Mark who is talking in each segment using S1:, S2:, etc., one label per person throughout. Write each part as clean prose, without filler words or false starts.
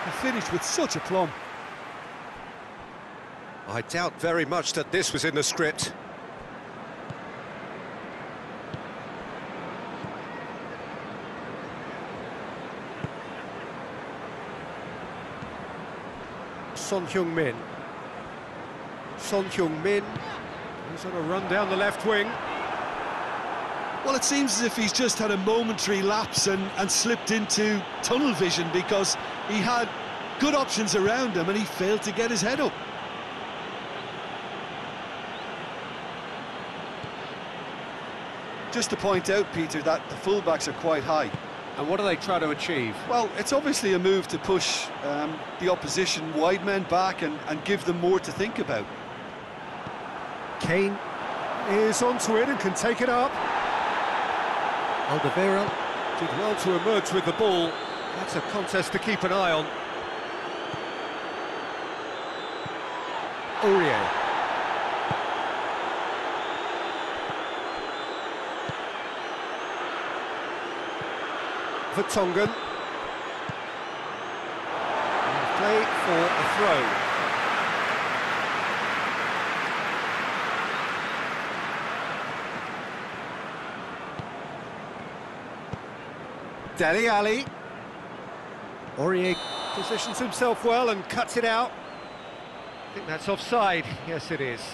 S1: He finished with such aplomb.
S2: I doubt very much that this was in the script. Son Heung-min. Son Heung-min. He's on a run down the left wing.
S1: Well, it seems as if he's just had a momentary lapse and slipped into tunnel vision, because he had good options around him and he failed to get his head up. Just to point out, Peter, that the fullbacks are quite high.
S2: And what do they try to achieve?
S1: Well, it's obviously a move to push the opposition wide men back and give them more to think about.
S2: Kane is onto it and can take it up. Alderweireld did well to emerge with the ball. That's a contest to keep an eye on. Aurier. Vertonghen. And play for a throw. Dele Alli. Aurier positions himself well and cuts it out. I think that's offside. Yes, it is.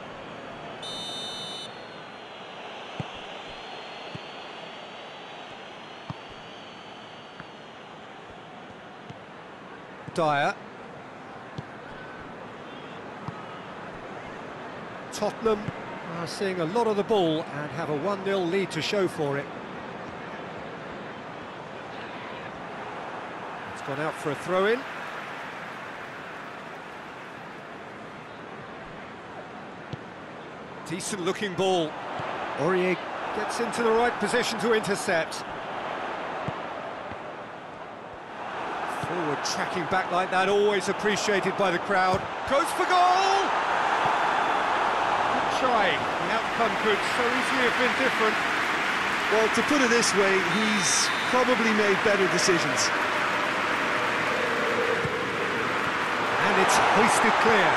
S2: Dyer. Tottenham are seeing a lot of the ball and have a 1-0 lead to show for it. It's gone out for a throw-in. Decent looking ball. Aurier gets into the right position to intercept. Forward tracking back like that, always appreciated by the crowd. Goes for goal! Good try. The outcome could so easily have been different.
S1: Well, to put it this way, he's probably made better decisions.
S2: And it's hoisted clear.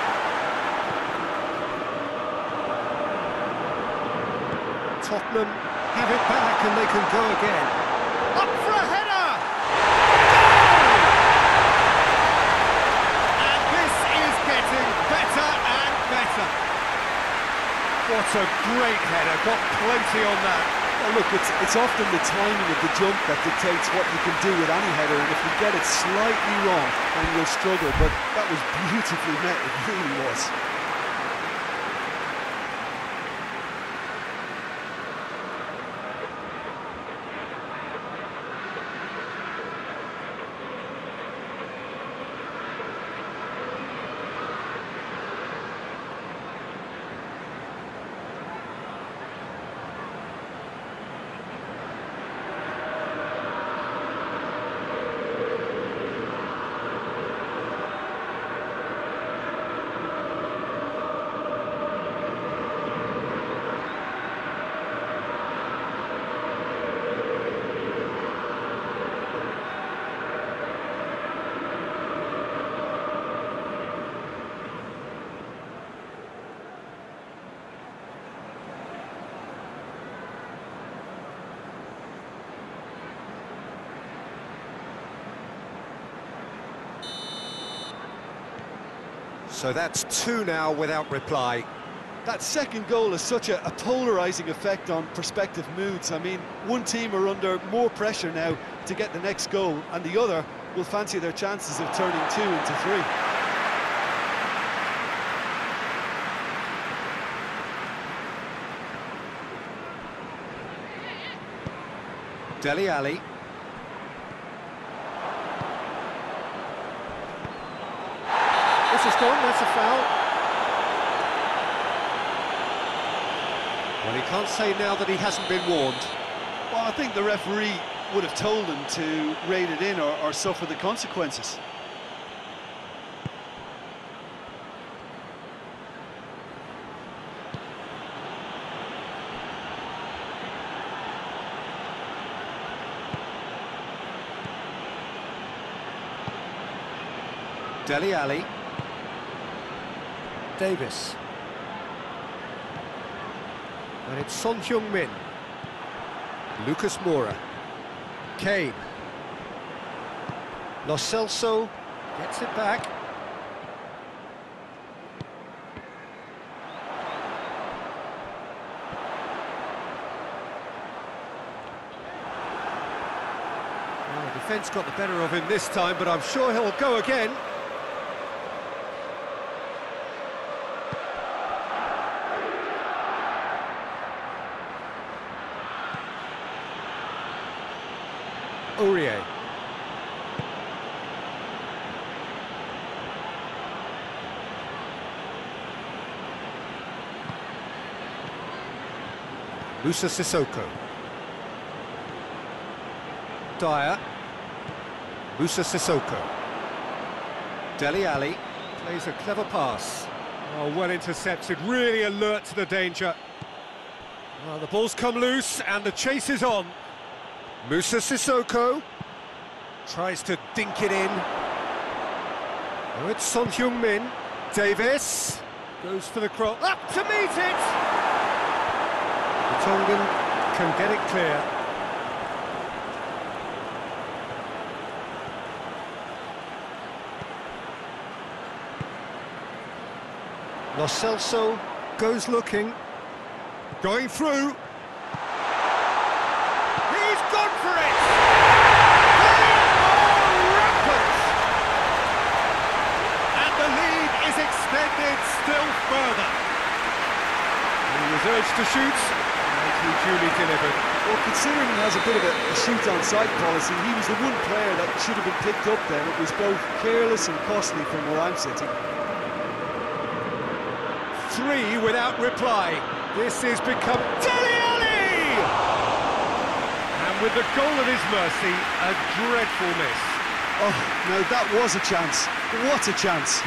S2: Tottenham have it back and they can go again. Up for a header! And this is getting better and better. What a great header, got plenty on that.
S1: Well, look, it's often the timing of the jump that dictates what you can do with any header, and if you get it slightly wrong, then you'll struggle, but that was beautifully met, it really was.
S2: So that's 2 now without reply.
S1: That second goal has such a polarising effect on prospective moods. I mean, one team are under more pressure now to get the next goal, and the other will fancy their chances of turning 2 into 3.
S2: Dele Alli. This is gone, that's a foul. Well, he can't say now that he hasn't been warned.
S1: Well, I think the referee would have told him to rate it in or suffer the consequences.
S2: Dele Alli. Davis. And it's Son Heung-min. Lucas Moura. Kane. Lo Celso gets it back. Well, the defence got the better of him this time, but I'm sure he'll go again. Aurier. Moussa Sissoko. Dyer. Moussa Sissoko. Dele Alli plays a clever pass. Oh, well intercepted, really alert to the danger. Well, the ball's come loose and the chase is on. Moussa Sissoko tries to dink it in. Oh, it's Son Heung-min. Davis goes for the cross. Up to meet it! The Tongan can get it clear. Lo Celso goes looking. Going through. He's gone for it! Rampant! And the lead is extended still further. He was urged to shoot, and he duly delivered.
S1: Well, considering he has a bit of a shoot-on-sight policy, he was the one player that should have been picked up then. It was both careless and costly from where I'm sitting.
S2: 3 without reply. This has become Dele Alli! And with the goal at his mercy, a dreadful miss.
S1: Oh, now that was a chance. What a chance.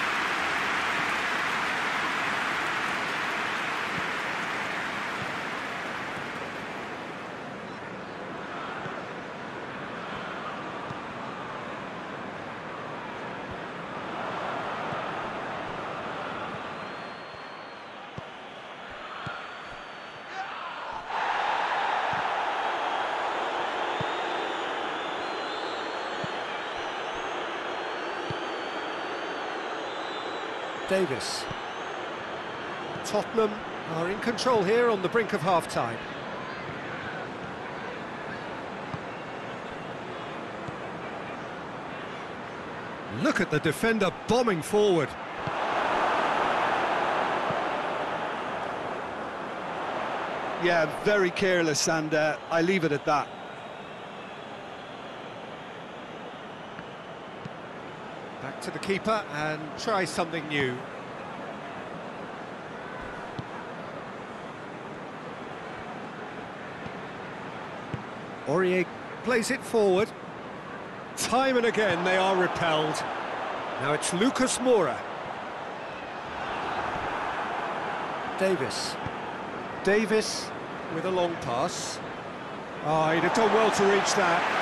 S2: Davis. Tottenham are in control here on the brink of half-time. Look at the defender bombing forward.
S1: Yeah, very careless, and I leave it at that.
S2: Back to the keeper and try something new. Aurier plays it forward. Time and again they are repelled. Now it's Lucas Moura. Davis. Davis with a long pass. Oh, he'd have done well to reach that.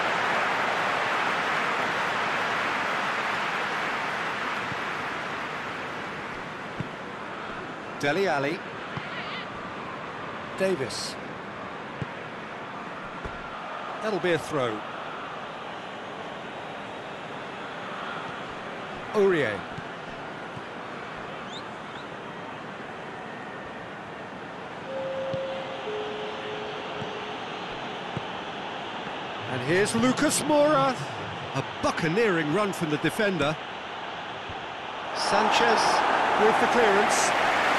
S2: Dele Alli. Davis. That'll be a throw. Aurier. And here's Lucas Moura. A buccaneering run from the defender. Sanchez with the clearance.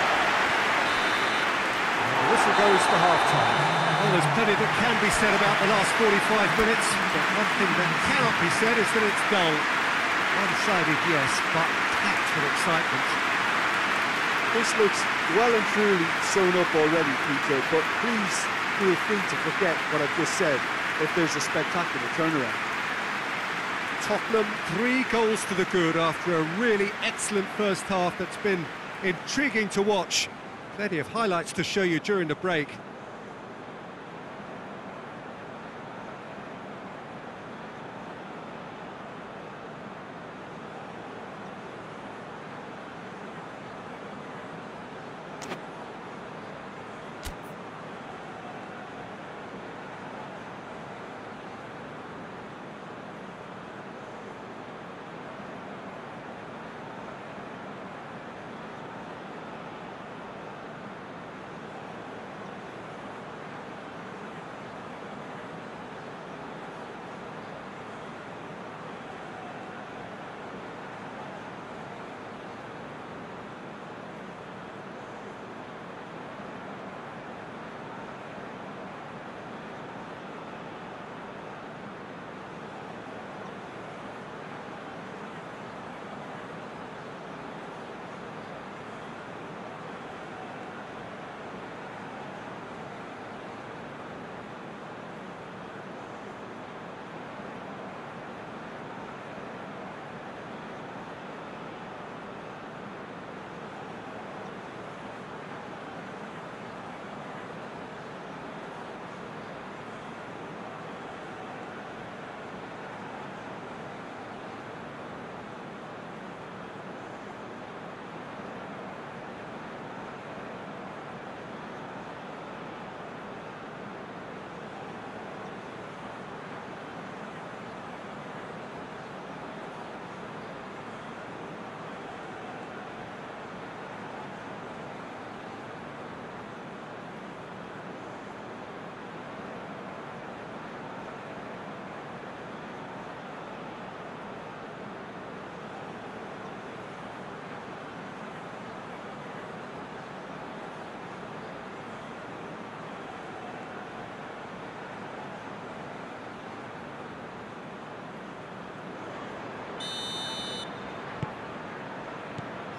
S2: Whistle goes for half-time. Well, there's plenty that can be said about the last 45 minutes, but one thing that cannot be said is that it's dull. One-sided, yes, but packed with excitement.
S1: This looks well and truly sewn up already, Peter, but please feel free to forget what I've just said if there's a spectacular turnaround.
S2: Tottenham 3 goals to the good after a really excellent first half that's been intriguing to watch. Plenty of highlights to show you during the break.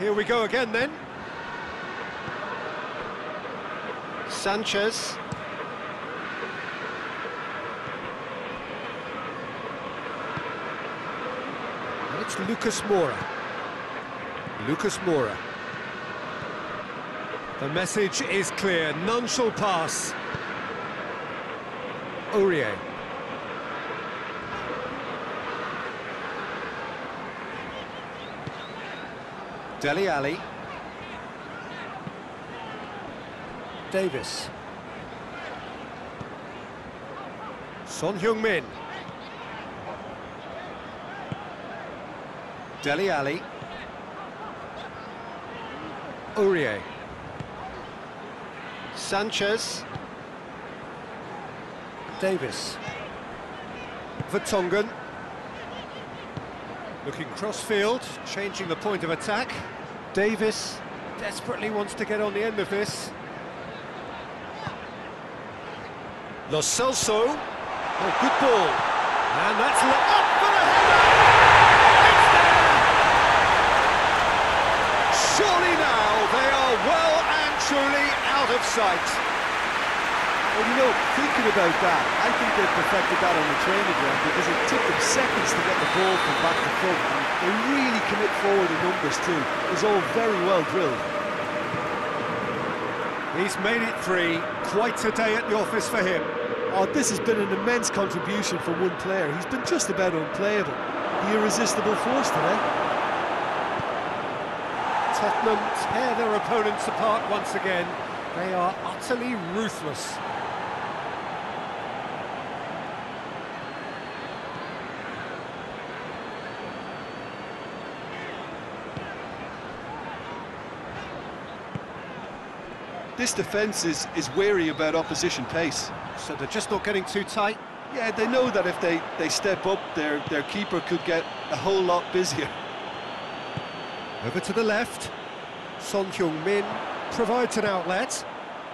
S2: Here we go again then. Sanchez. And it's Lucas Moura. Lucas Moura. The message is clear, none shall pass. Aurier. Dele Alli. Davis. Son Heung-min. Dele Alli. Aurier. Sanchez. Davis. Vertonghen. Looking cross-field, changing the point of attack. Davis desperately wants to get on the end of this. Lo Celso. Oh, good ball. And that's up for the header! It's there! Surely now they are well and truly out of sight.
S1: Well, you know, thinking about that, I think they perfected that on the training ground because it took them seconds to get the ball from back to front. And they really commit forward in numbers too. It was all very well drilled.
S2: He's made it 3. Quite a day at the office for him.
S1: Oh, this has been an immense contribution from one player. He's been just about unplayable. The irresistible force today.
S2: Tottenham tear their opponents apart once again. They are utterly ruthless.
S1: This defence is wary about opposition pace.
S2: So they're just not getting too tight.
S1: Yeah, they know that if they step up, their keeper could get a whole lot busier.
S2: Over to the left. Son Heung-min provides an outlet.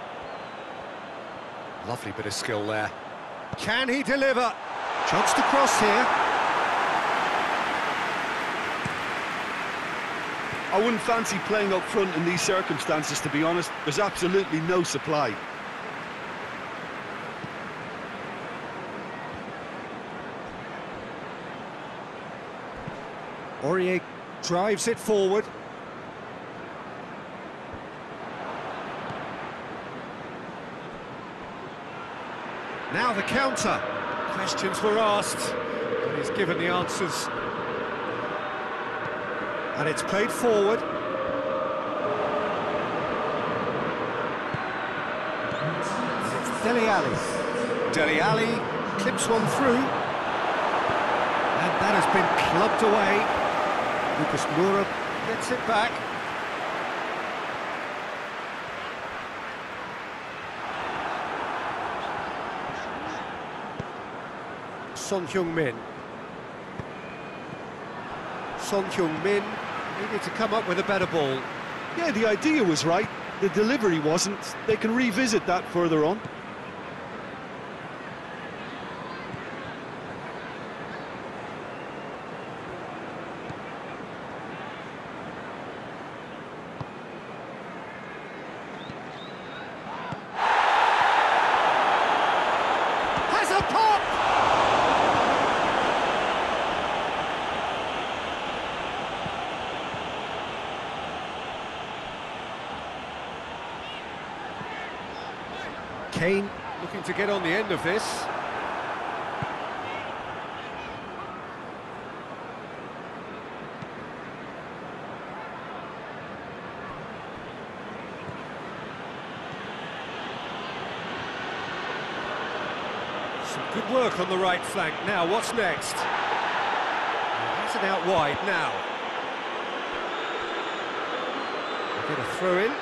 S2: Lovely bit of skill there. Can he deliver? Chance to cross here.
S1: I wouldn't fancy playing up front in these circumstances, to be honest. There's absolutely no supply.
S2: Aurier drives it forward. Now the counter. Questions were asked, and he's given the answers. And it's played forward. It's Dele Alli. Dele Alli clips one through. And that has been clubbed away. Lucas Moura gets it back. Son Heung-min. Son Heung-min needed to come up with a better ball.
S1: Yeah, the idea was right. The delivery wasn't. They can revisit that further on.
S2: Has a pop! Kane looking to get on the end of this. Some good work on the right flank. Now, what's next? Has it out wide now. They get a throw in.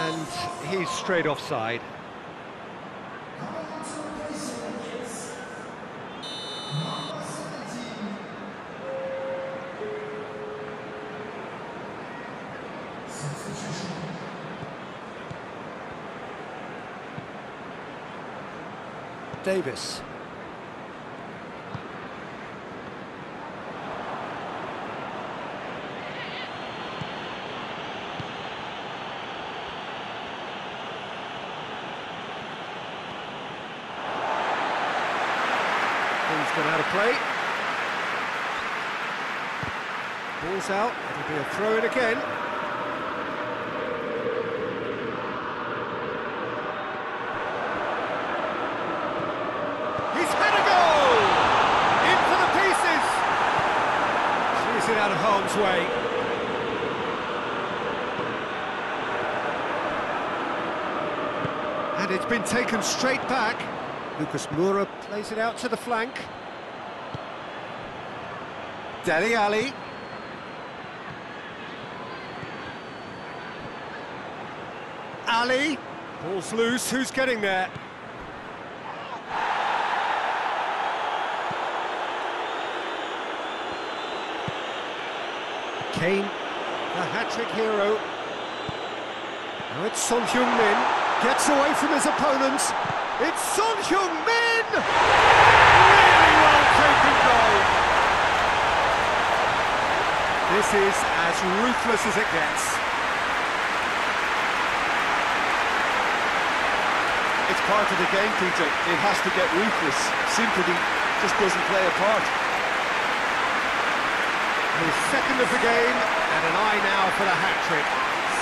S2: And he's straight offside. Davis. He's gone out of play. Ball's out, it'll be a throw-in again. He's had a goal! In for the pieces! She's it out of harm's way. And it's been taken straight back. Lucas Moura plays it out to the flank. Dele Alli. Ali. Ball's loose, who's getting there? Kane, the hat-trick hero. Now it's Son Heung-min, gets away from his opponent. It's Son Heung-min! Really well taken goal. This is as ruthless as it gets.
S1: It's part of the game, Peter. It has to get ruthless. Sympathy just doesn't play a part.
S2: His second of the game, and an eye now for the hat-trick.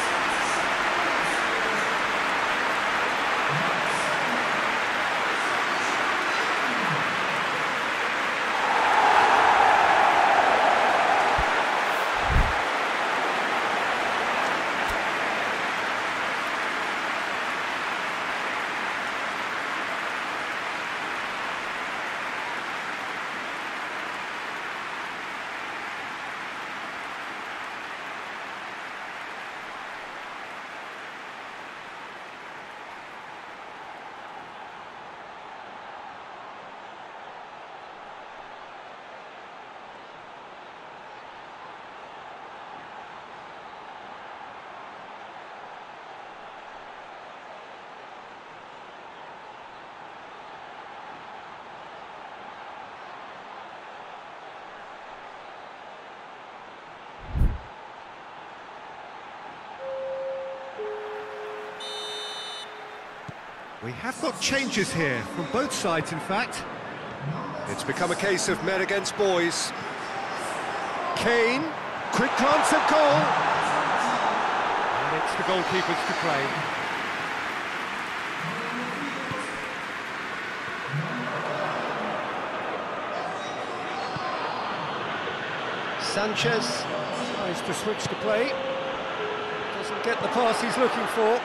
S2: We have got changes here, from both sides in fact. It's become a case of men against boys. Kane, quick glance at goal. And it's the goalkeepers to claim. Sanchez tries to switch the play. Doesn't get the pass he's looking for.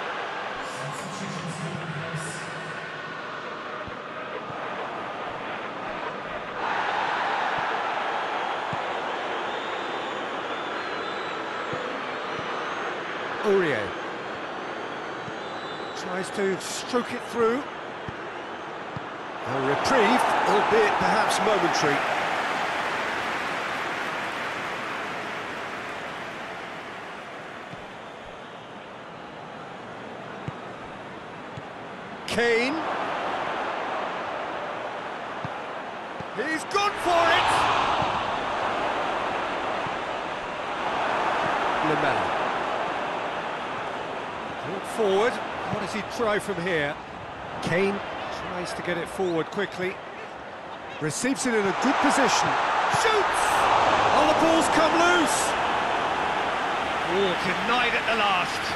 S2: Aurier tries to stroke it through. A reprieve, albeit perhaps momentary. Kane. He's gone for it! Lamela. Brought forward. What does he try from here? Kane tries to get it forward quickly. Receives it in a good position. Shoots! Oh, the ball's come loose! Oh, denied at the last.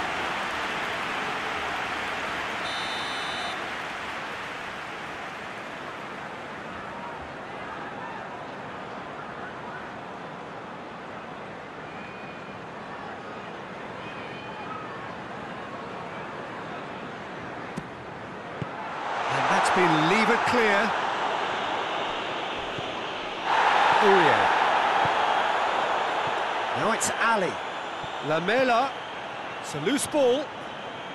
S2: Been levered clear. Aurier. Now it's Ali. Lamela. It's a loose ball.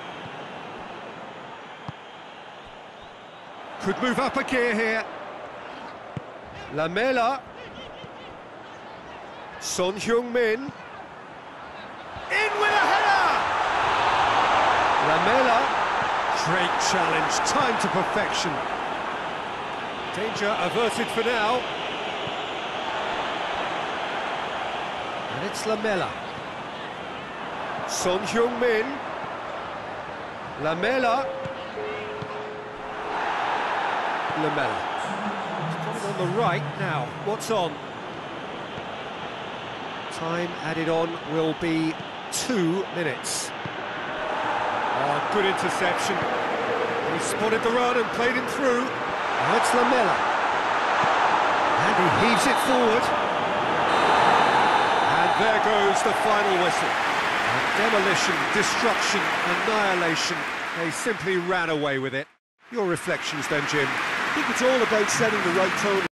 S2: Could move up a gear here. Lamela. Son Heung-min. In with a header! Lamela. Great challenge, time to perfection. Danger averted for now. And it's Lamela. Son Heung-min. Lamela. Lamela. He's got it on the right now. What's on? Time added on will be 2 minutes. Oh, good interception. He spotted the run and played him through. Now it's Lamela. And he heaves it forward. And there goes the final whistle. Demolition, destruction, annihilation. They simply ran away with it. Your reflections then, Jim?
S1: I think it's all about setting the right tone.